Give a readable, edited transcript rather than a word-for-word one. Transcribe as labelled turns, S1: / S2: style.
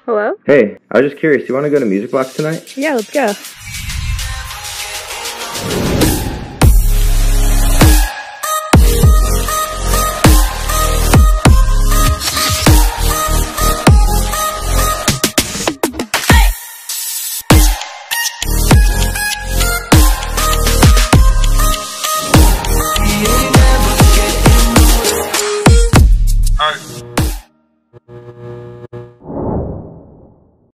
S1: Hello?
S2: Hey, I was just curious, do you want to go to Music Box tonight?
S1: Yeah, let's go.